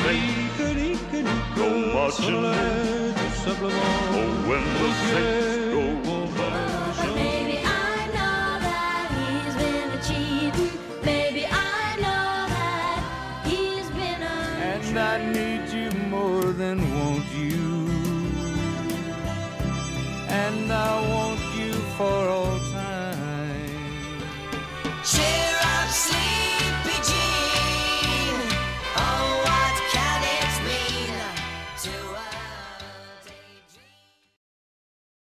saints go marching in. Oh, when the saints go marching. Maybe I know that he's been a cheating. Maybe I know that he's been a and I need you more than want you, and I want you for all time.